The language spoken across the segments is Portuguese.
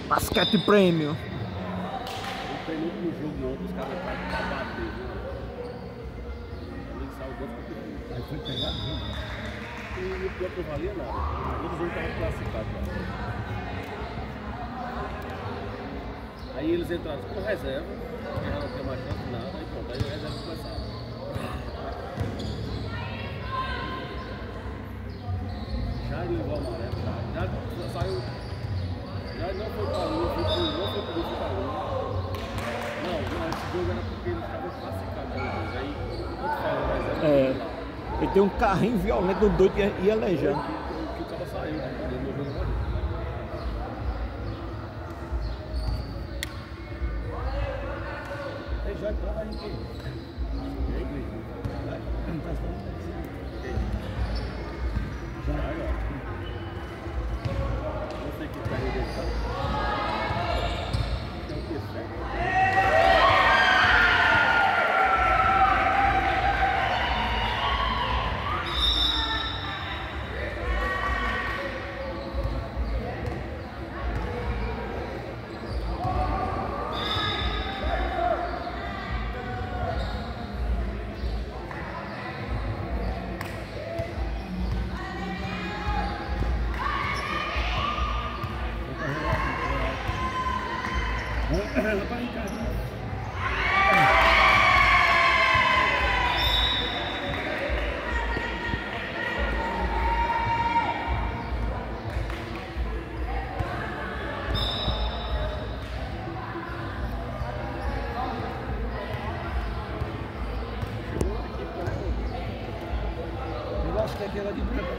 Basquete Premium. Não tem muito no jogo não, os caras pra bater. Ele saiu dois contra um. Aí foi pegar o jogo. E o pior que não valia nada. Todos os jogos estavam classificados lá. Aí eles entraram com reserva, que já não tinha mais chance de nada, aí pronto, aí o reserva começaram. Já levou o amarelo, já saiu. Já não foi para luz, não foi para luz, foi para luz. Não, esse jogo era porque eles estavam classificados. Aí, eu te falo, reserva. Ele tem um carrinho violento do doido e ia aleijando. Que o cara saiu, né? Meu jogo não. Já entrou aí quem? Já, não sei que carro dele tá. É o que certo? Eu acho que é aquela de branco.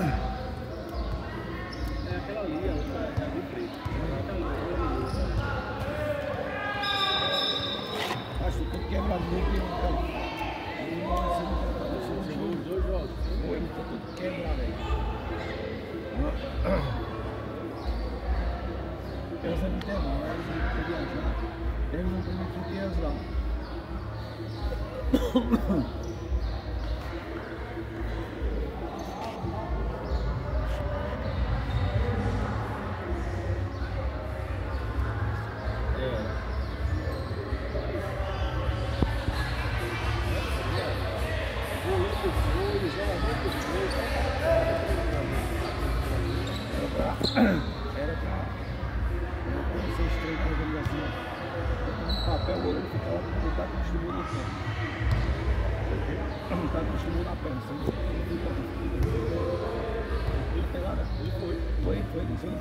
É aquela ali, a outra é a de preto. Acho que tem que quebrar muito e Os dois jogos. Foi, ele tá tudo quebrado aí. Eles não tem não, eles não tem viajar. Eles não tem que viajar. Era pra conhecer os treinos da organização. Um papel, o goleiro ficava com o taco de chumbo na perna. Um taco de chumbo na perna. Ele pegaram? Ele foi. Foi, não sei,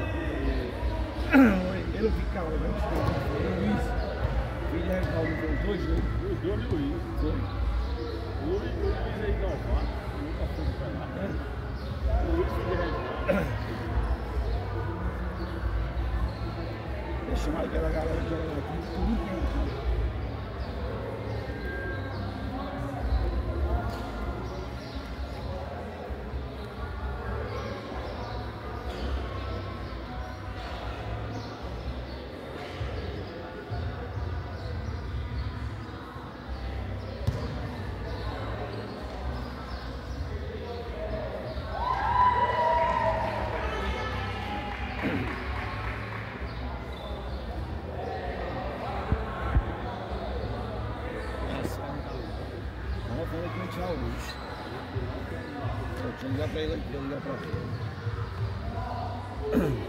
ele ficava, né? O Luiz, filho de Reginaldo, foi os dois jogos. Os dois Luiz. Foi. O Luiz aí novato, nunca foi de pegar. O Luiz filho de Reginaldo. Deixa mais aquela galera que joga aqui, tudo inteiro. Falei que ia tirar o lixo. Eu tinha que ligar pra ele aqui, eu ligar pra ele.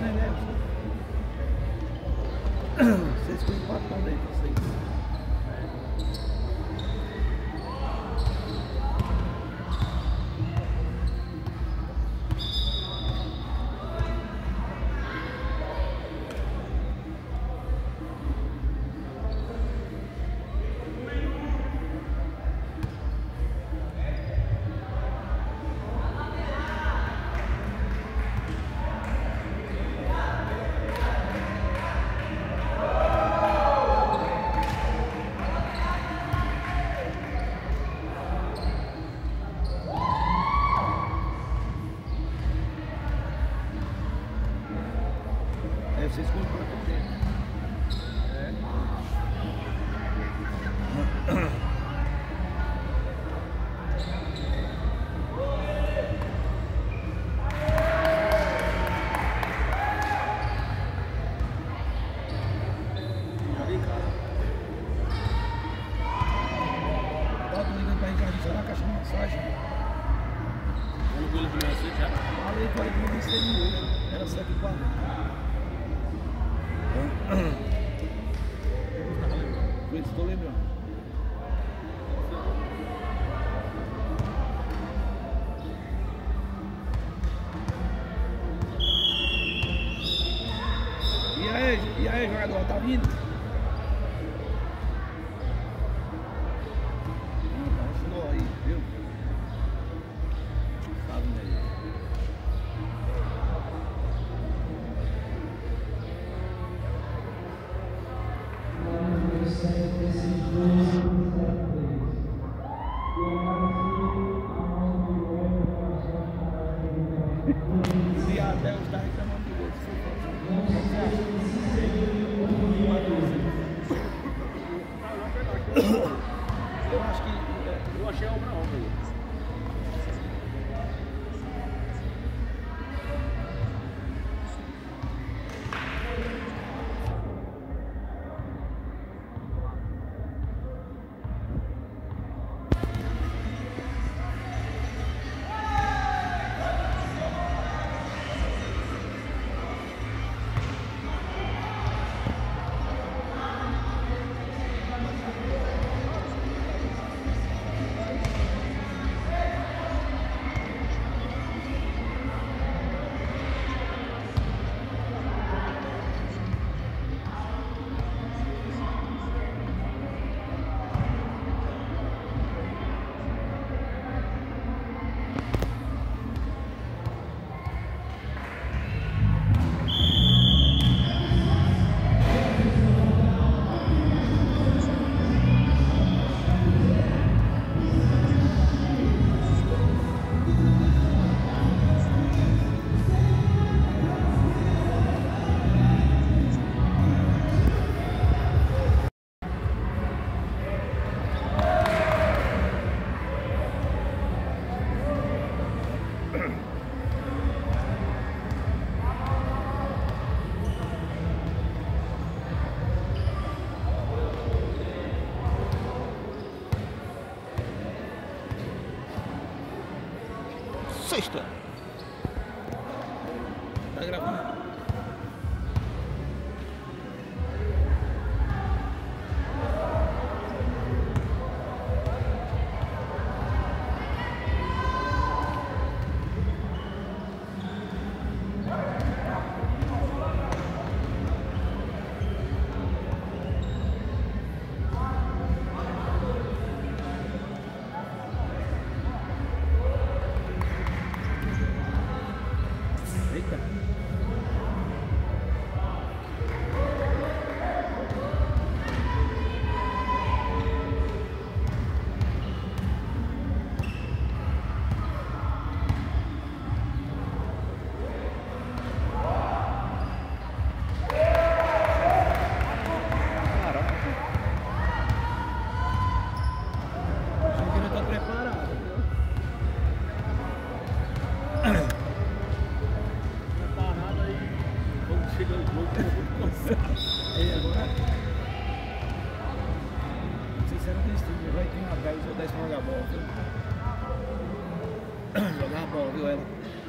né? Vocês com empatando aí, vocês. Vocês compram dele. Bota ligando pra Ricardo só na caixa de massagem. Quando o William você já. Falei que eu não sei hoje. Era 7h40. Estou lembrando. E aí, jogador, tá vindo? Ensinou aí, viu? Tá vindo aí. Se até os tá reclamando do outro. Eu acho que. Eu achei a obra aí. Sexta. Tá gravando? Eita. Achei que não tá preparado, viu? Parada aí. Quando chega o jogo, eu vou cansar. E agora? Não sei se era destino, vai ter uma 10 ou 10 pra jogar bola, viu? Jogar a bola, viu ela?